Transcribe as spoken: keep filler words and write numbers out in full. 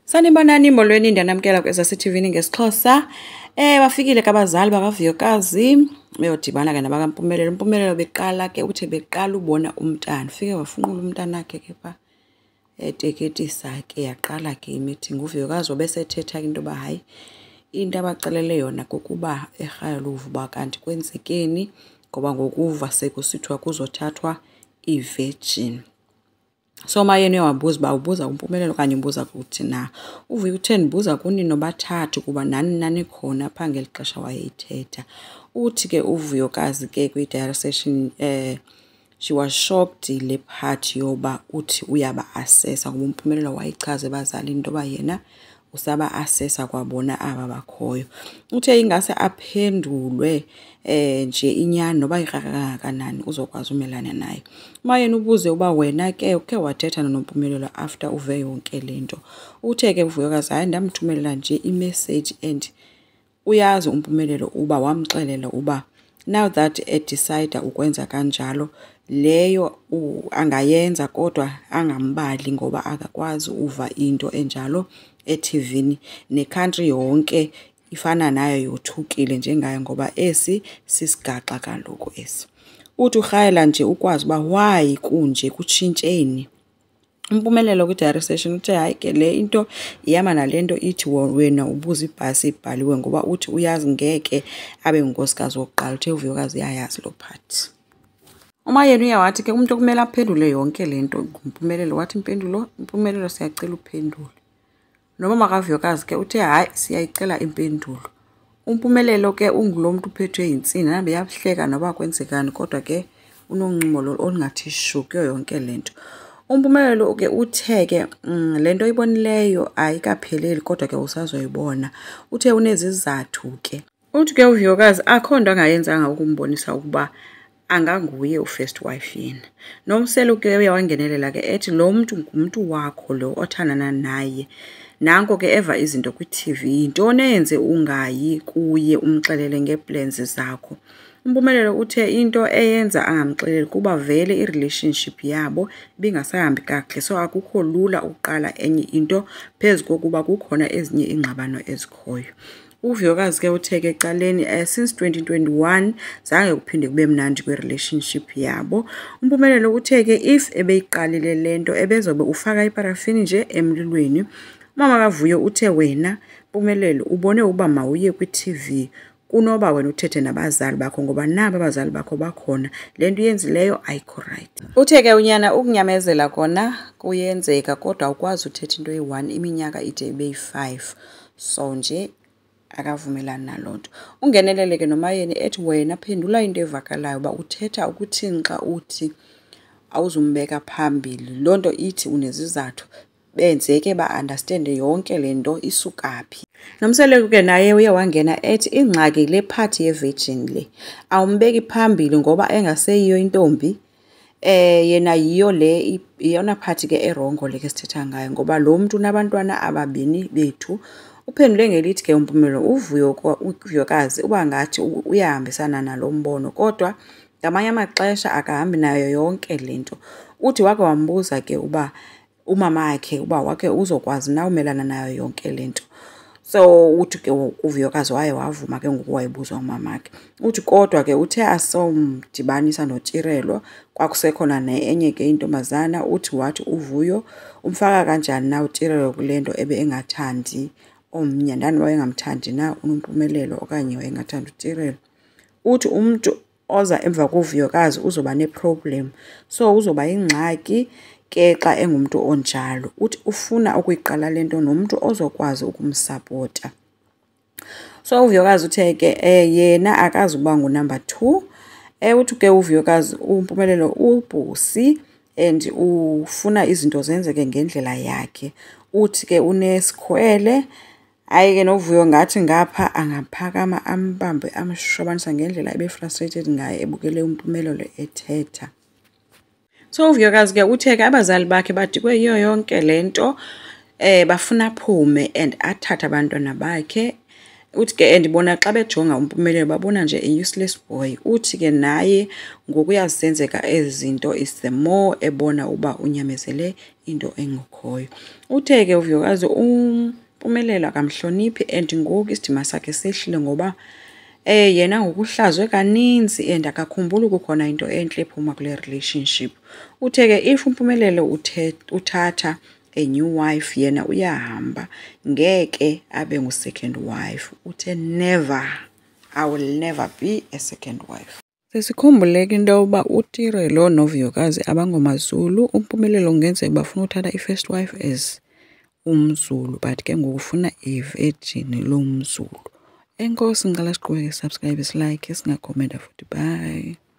Sanibonani molweni ndanamkela kweSA-T V ngesiXhosa. Eh bafikile ke abazali bakaVuyokazi beyodibana ke nabakaMpumelelo. Mpumelelo beqala ke uthi beqala ubona umntana. Ufike wafunqula umntana wakhe ke pha eteketisa ke yaqala ke imeeting. uVuyokazi wabesethetha into ba hayi into abacelele yona kokuba eRhaya uba kanti kwenzekeni ngoba ngokuva sekusithiwa kuzothathwa ivirgin. So mayene wabuza ba ubuza uMpumelelo kanye ubuza kuthi na. Uvuyo uthe ndibuza kuni nobathathu kuba nani nani khona pha ngeli xesha wayeyithetha. Uthi ke uVuyokazi ke kwi-diary session eh she was shocked le part yoba uthi uyaba assessa ngoba uMpumelelo wayichaza ebazalini into ba yena usaba assessa kwabona aba bakhoyo. Uthe ingase aphendulwe eh nje inyani noba irhaka kanani uzokwazi umelana naye. Mayena ubuze uba wena ke ukhe wathetha noMpumelelo after uve yonke lento. Uthe ke uVuyokazi hayi ndamthumelela nje imessage and uyazi uMpumelelo uba wamxelela uba now that e decide ukwenza kanjalo leyo angayenza kodwa angambali ngoba akakwazi uva into enjalo e-T V ne country yonke ifana nayo yothukile njengayo ngoba esi sisigaxa kaloku esi. Uthi uRhayela nje ukwazi uba why kunje kutshintsheni. uMpumelelo kwi-diary session uthe hayi ke le into iyama nalento ithi wena ubuza ibhasi ibhaliwe ngoba uthi uyazi ngeke abe ngunkosikazi wokuqala. Uthe uVuyokazi yayazi lo part. Umayena uyawathi ke umuntu okumele aphendule yonke lento uMpumelelo wathi impendulo uMpumelelo siyacela uphendule. Noma makaVuyokazi ke uthe hayi siyayicela impendulo. uMpumelelo ke ungulomuntu uphethwe insini nabe yabuhleka noba kwenzekani kodwa ke unoncumo lo olungathi shu kuyo yonke lento. uMpumelelo ke uthe ke lento oyibonileyo ayikapheleli kodwa ke usazoyibona. Uthe unezizathu ke. Uthi ke uVuyokazi akhonto angayenzanga ukumbonisa ukuba anganguye ufirst wife yena. Nomselo ke uyawangenelela ke ethi lo muntu ngumuntu wakho lo othandana naye. Nanko ke eva izinto kwi-T V intoni eyenze ungayi kuye umxelele ngeplans zakho. uMpumelelo uthe into eyenza angamxeleli kuba vele i-relationship yabo bingasahambi kakuhle so akukho lula uqala enye into phezu kokuba kukhona ezinye ingxabano ezikhoyo. uVuyokazi ke uthe ke caleni uh, since twenty twenty-one zange kuphinde kube mnandi kwe-relationship yabo. uMpumelelo uthe ke if ebeyiqalile lento ebezobe ufaka iparafini nje emlilweni. Mama kaVuyo uthe wena Mpumelelo ubone uba mawuye kwi-T V kunoba wena uthethe nabazali bakho ngoba nabo abazali bakho bakhona lento yenzileyo ayikho right. Uthe ke unyana ukunyamezela kona kuyenzeka kodwa ukwazi uthetha into eyi-one iminyaka ide ibe yi-five so nje akavumelani nalonto. Ungenelele ke nomayeni ethi wena phendula into evakalayo uba uthetha ukuthini xa uthi awuzumbeka phambili. Lonto ithi unezizathu benzeke ba understand yonke lento isukaphi. Nomseleko ke naye uye wangena ethi ingxaki le part ye virgin le awumbeki phambili ngoba engaseyiyo intombi eh yena yiyo le iyona part ke erongo leke sithetha ngayo ngoba lo muntu unabantwana ababini bethu. Uphendule ngelithi ke uMpumelelo uvuyo uVuyokazi uba ngathi uyahambisana nalombono kodwa ngamanye amaxesha akahambi nayo yonke lento. Uthi wake wambuza ke uba umama wakhe uba wake uzokwazi na umelana nayo yonke lento. So uthi ke uVuyokazi waye wavuma ke ngoku wayibuzwa umama wakhe. Uthi kodwa ke uthe asomdibanisa noTsirelo kwakusekhona nenye ke intombazana. Uthi wathi uVuyo umfaka kanjani na uTsirelo kulento ebe engathandi omnye ndani wayengamthandi na uNompumelelo okanye wayengathanda uTsirelo. Uthi umuntu oza emva koVuyokazi uzoba neproblem so uzoba ingxaki ke xa engumuntu onjalo. Uthi ufuna ukuyiqala lento nomuntu ozokwazi ukumsapota. So uVuyokazi uthe ke eh yena akazuba ngu number two. Eh uthi ke uVuyokazi uMpumelelo ubhusi and ufuna izinto zenzeke ngendlela yakhe. Uthi ke unesikhwele hayi ke noVuyo ngathi ngapha angaphakama ambambe amshobanisa ngendlela ebe frustrated ngaye ebukele uMpumelelo ethetha. So uVuyokazi ke uthe ke abazali bakhe badikwe yiyo yonke lento eh bafuna aphume and athathe abantwana bakhe uthi ke endibona xa bejonga uMpumelelo babona nje a useless boy. Uthi ke naye ngoku uyazisenzeka ezi zinto is the more ebona uba unyamezele into engekhoyo. Uthe ke uVuyokazi uMpumelelo akamhloniphi and ngoku isidima sakhe sehlile ngoba eh yena ngokuhlazwe kaninzi and akakhumbuli kukhona into entle ephuma kule relationship. Uthe ke if uMpumelelo uthatha a new wife yena uyahamba ngeke abe ngu second wife. Uthe never, I will never be a second wife. Sesikhumbuleke into yokuba uTirelo noVuyokazi abangomaZulu. uMpumelelo kungenzeka bafuna uthatha i-first wife as umZulu but ke ngokufuna i-virgin lo mZulu. Enkosi ngicela siqhubeke subscribe, silike, singakhomenta futhi. Bye.